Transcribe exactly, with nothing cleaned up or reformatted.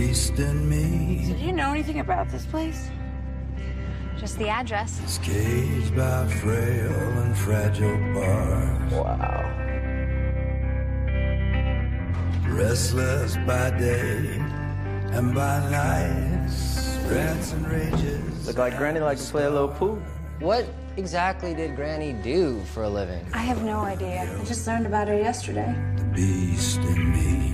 beast in me. So do you know anything about this place? Just the address. It's caged by frail and fragile bars. Wow. Restless by day and by night, rants and rages. Look like Granny likes to play a little pool. What exactly did Granny do for a living? I have no idea. I just learned about her yesterday. The beast in me.